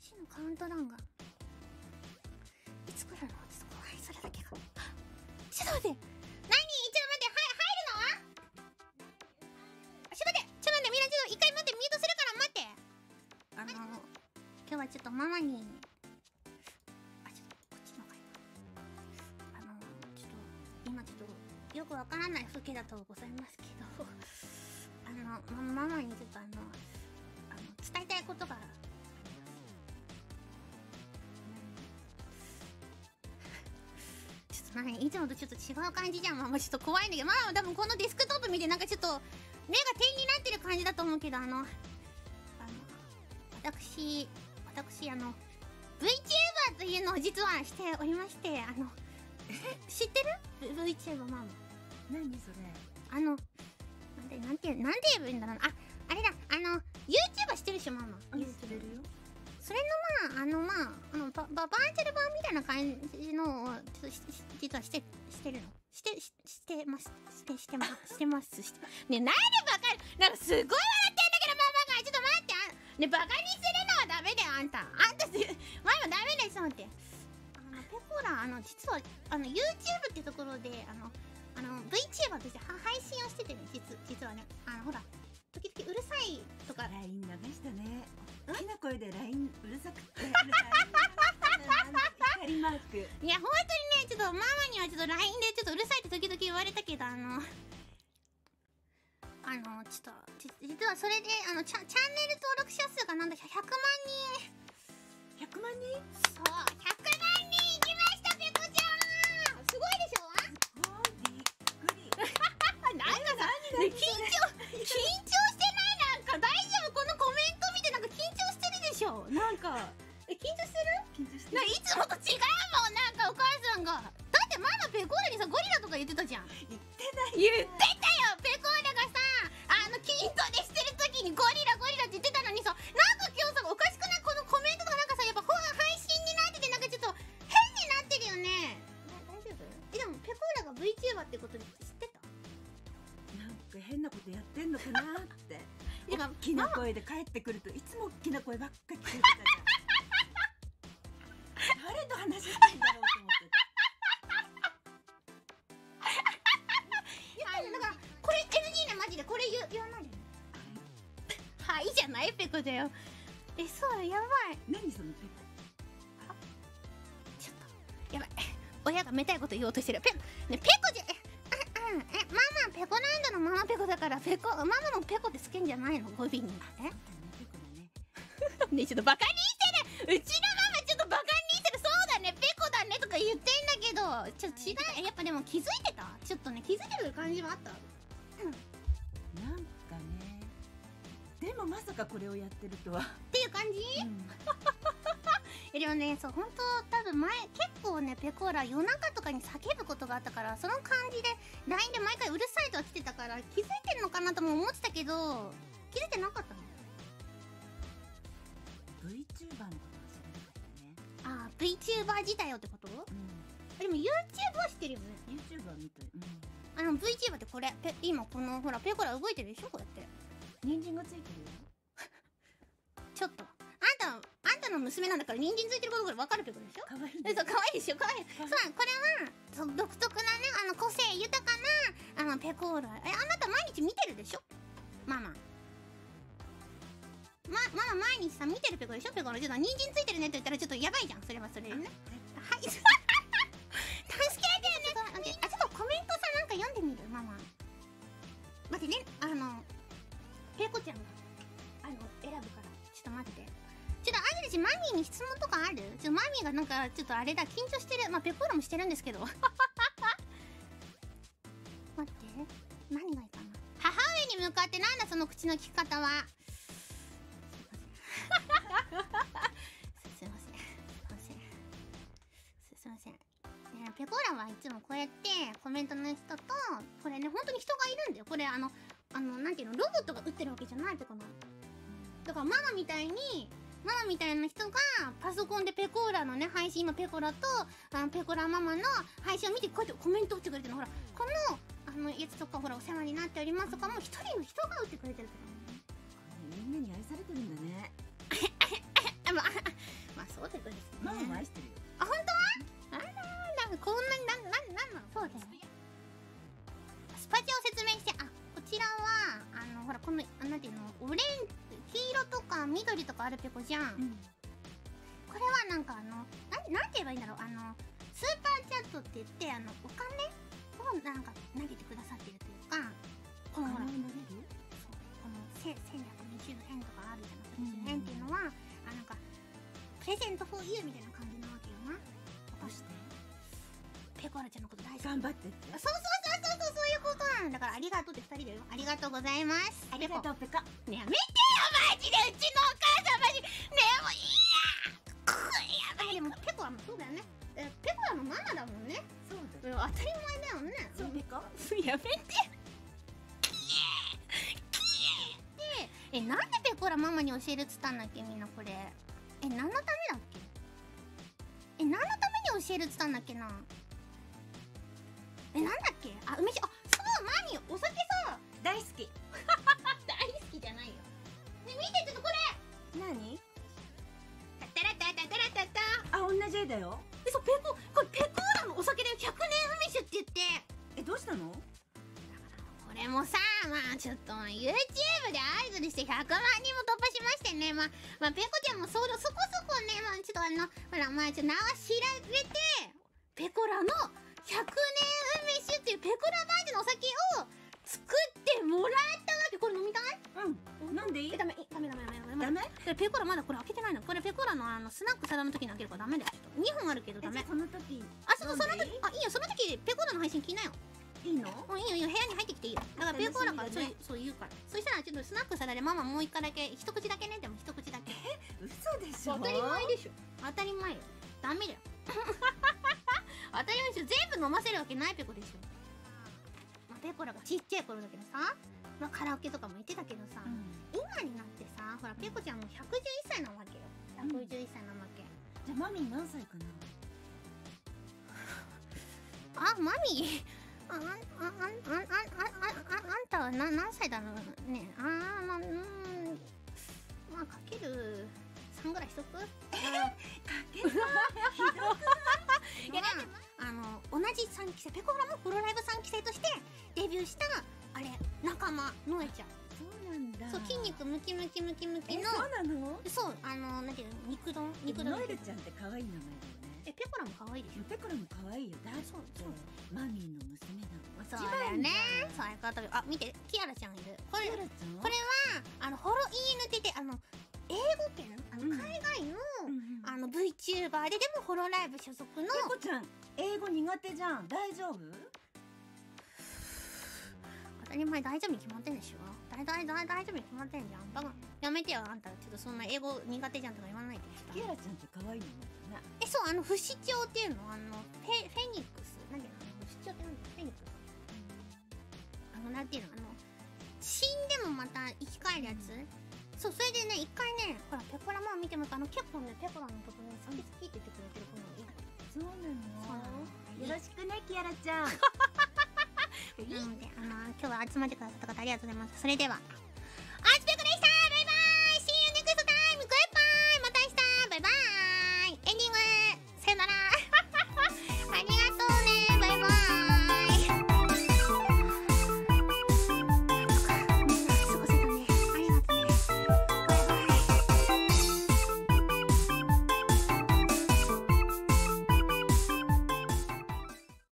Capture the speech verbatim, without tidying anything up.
ちのカウントダウンがいつ来るの？ちょっと怖い、それだけが。ちょっと待って、何？ちょっと待って、は、入るの？ちょっと待って、ちょっと待って、みんなちょっと一回待って、ミュートするから待って。あの、今日はちょっとママに、あ、ちょっとこっちの方がいいな。あの、ちょっと、今ちょっと、よくわからない風景だとございますけど、あの、ま、ママにちょっとあの、あの、伝えたいことが、いつもとちょっと違う感じじゃん。まあ、ちょっと怖いんだけど、まあ多分このデスクトップ見てなんかちょっと目が点になってる感じだと思うけど、あの、あの、私、私、あの、VTuber というのを実はしておりまして、あの、知ってる？ VTuber ママ。 何それ？ あの、なんで、なんて、なんて言えばいいんだろうな。あ、あれだ、あの、YouTuber 知ってるでしょ、ママ。 知ってるよ。 それのまあ、あのまあ、あのバ、バ、バーチャル版みたいな感じのを、ちょっとし、し、実はして、してるの。して、し、してます。して、してます。してます。して。ね、なんでバカ、なんかすごい笑ってんだけど、ママが。ちょっと待って、あ、ね、バカにするのはダメだよ、あんた。あんた、ママダメだよ、ちょっと待って。あの、ペコラ、あの、実は、あの、YouTube ってところで、あの、あの、VTuber としては配信をしててね、実、実はね。あの、ほら、時々うるさいとか。 ライン 流したね。大きな声で ライン うるさくて。光マーク。 いや、本当にね、ちょっとママにはちょっと ライン でちょっとうるさいって時々言われたけど、あの、あの、ちょっと、じ実はそれで、あの、チャ、チャンネル登録者数がなんだ、ひゃくまんにん。 ひゃくまんにん？ そう、ひゃくまんにんいきました、ペコちゃん！すごいでしょ？ すごい、びっくり。 なんかさ、ね、緊張、緊張してない？なんか大丈夫？このコメント見てなんか緊張してるでしょ？なんか、え、緊張してる？ 緊張してる。 いつもと違うもん、なんかお母さんが。だってママペコーラにさ、ゴリラとか言ってたじゃん。 言ってない。 言ってたよ、ペコーラがさ、あの、筋トレしてる時にゴリラゴリラって言ってたのにさ、なんか今日さ、おかしくない？このコメントとかなんかさ、やっぱほ配信になっててなんかちょっと変になってるよね。大丈夫？え、でもペコーラが VTuber ってことで知ってた？ なんか変なことやってんのかなって。大きな声で帰ってくるといつも大きな声ばっか聞こえてたじゃん。誰と話してんだろうと思ってた。 いや、だからこれ エヌジー ね、マジでこれ言言わないでね。はいじゃないペコだよ。え、そうやばい。 何そのペコ？ ちょっとやばい。親がめたいこと言おうとしてる。ペね、ペコじゃえうんうんえママペコランドのママペコだからペコママもペコってつけんじゃないの語尾に。え？ ペコだね。 ねえちょっとバカにしてる。うちのママちょっとバカにしてる。そうだねペコだねとか言ってんだけどちょっと違う。やっぱでも気づいてた？ちょっとね気づいてる感じはあった。うん。 なんかね。でもまさかこれをやってるとは。 っていう感じ？ うん、 えでもねそう本当多分前結構ねペコーラ夜中とかに叫ぶことがあったからその感じで ライン で毎回うるさいとは来てたから気づいてんのかなとも思ってたけど気づいてなかったの。 VTuber のことは知らなかったね。 ああ VTuber 自体よってこと？ うん、 でも YouTube は知ってるよね。 YouTuber みたい。うん、 あの VTuber ってこれペ今このほらペコラ動いてるでしょこうやって人参がついてるよ。 ちょっとあんたあんたの娘なんだから人参ついてることが分かるペコでしょ。 かわいいえそう可愛いでしょ可愛い。そうこれはそう独特なねあの個性豊かなあのペコーラ。えあなた毎日見てるでしょママ。まママ毎日さ見てるペコでしょペコーラ。ちょっと人参ついてるねって言ったらちょっとやばいじゃんそれはそれでね。はい助けてよね。あちょっとコメントさなんか読んでみるママ。待ってねあのペコちゃんがあの選ぶからちょっと待ってて。ちょっとあんたたちマミーに質問とかある？ちょっとマミーがなんかちょっとあれだ緊張してる。まあペコーラもしてるんですけど待って何がいいかな。母上に向かってなんだその口の利き方は。すいませんすいませんすいません。ね、ペコーラはいつもこうやってコメントの人とこれね本当に人がいるんだよ。これあのあのなんていうのロボットが打ってるわけじゃないペコな。だからママみたいにママみたいな人がパソコンでペコーラのね配信今ペコラとあのペコラママの配信を見てこうやってコメント打ってくれてるの。ほらこのあのやつとかほらお世話になっておりますとかも一人の人が打ってくれてるからね。 みんなに愛されてるんだね。 あのああるペコじゃん、 うん、 これはなんかあのななんて言えばいいんだろう、あのスーパーチャットって言ってあのお金をなんか投げてくださってるというか、このほら金を投げる、 そうこのせせんひゃくにじゅうえんとかあるじゃない、にじゅうえんっていうのはあなんかプレゼントフォーユーみたいな感じなわけよな。 どうしてペコラちゃんのこと大好き。 頑張ってって。 そうそうそうそうそう、そういうことなんだから、ありがとうってふたりだよ。ありがとうございます。 ありがとうペコ。 ねやめてよマジで、うちのお母さんマジねえもういいやくやばい。でもペコはもそうだよね、えペコラのママだもんね。 そうだよ、 当たり前だよね。 そうペコやめてえ、なんでペコラママに教えるっつったんだっけみんなこれ。え、何のためだっけ。え、何のために教えるっつったんだっけな。え、なんだっけ。あ、梅酒、あ、そう、マミお酒さ大好き。 大好きじゃないよ。ね、見てちょっとこれ。 何？ タッタラッタッタッタラッタッタ。 あ、同じ絵だよ。 え、そう、ペコ、これペコーラのお酒でひゃくねん梅酒って言って。 え、どうしたの？ これもさ、まあちょっと YouTube でアイドルしてひゃくまんにんも突破しましてね、まあ、まあ、ペコちゃんもそそこそこね、まあちょっとあの、ほら、まあちょっと名は知られて、ペコラのひゃくねん梅酒っていうペコラバージョンのお酒を作ってもらったわけ。これ飲みたい？ うん、飲んでいい？ え、ダメ、えダメダメダメダメ。 ダメ？ でペコラまだこれ開けてないの。これペコラのあのスナックサダの時に開けるからダメだよ。にほんあるけどダメ。 その時。 あ、そう、その時、あ、いいよ、その時ペコラの配信聞いなよ。 いいの？ もういいよいいよ、部屋に入ってきていいよ。だからペコラからそうそう言うから。そしたらちょっとスナックサダでママもう一回だけ、一口だけね。でも一口だけ。 え、嘘でしょ？ 当たり前でしょ。当たり前よ。ダメだよ。当たり前でしょ。全部飲ませるわけないペコでしょ。まあ、ペコラがちっちゃい頃だけどさ、まあ、カラオケとかも行ってたけどさ、うん、今になってさ、ほらペコちゃんもひゃくじゅういっさいなわけよ。ひゃくじゅういっさいなわけ。 じゃあマミー何歳かな？ あ、マミーあ、あ、あ、あ、あ、あ、あ、あ、あんたはな何歳だろうね。あー、まあ、うん、まあかけるさんぐらいしとく？かけるさん？ひどくない？ いや、だってあの同じさんきせい、ペコラもホロライブさんきせいとしてデビューしたあれ仲間のえちゃん。 そうなんだ。 そう、筋肉ムキムキムキムキの。 そうなの？ そう、あのなんていうの、肉丼肉丼。 ノエルちゃんって可愛い名前だよね。 え、ペコラも可愛いでしょ。 ペコラも可愛いよ。だってマミーの娘だもん。 そうだよね。そういうこと。あ、見て、キアラちゃんいる。これこれはあのホロイーヌって言って、あの英語圏、あの海外の、うん、あの VTuber ででもホロライブ所属の。 ペコちゃん英語苦手じゃん。大丈夫？ 当たり前、大丈夫に決まってんでしょ。大大大大丈夫に決まってんじゃん。バカやめてよ、あんた。ちょっとそんな英語苦手じゃんとか言わないで。 キアラちゃんって可愛いのね。 え、そう、あの不死鳥っていうの、あのフェフェニックス、なんていうの、不死鳥ってなんだ、フェニックス。あのなんていうの、あの死んでもまた生き返るやつ。うん、そう、それでね、一回ね、ほらペコラマン見てもあの結構ね、ペコラのことね、好き好きって言ってくれてる子がいる。 そうなの？よろしくね、キアラちゃん。 なので、あの今日は集まってくださった方ありがとうございます。それでは。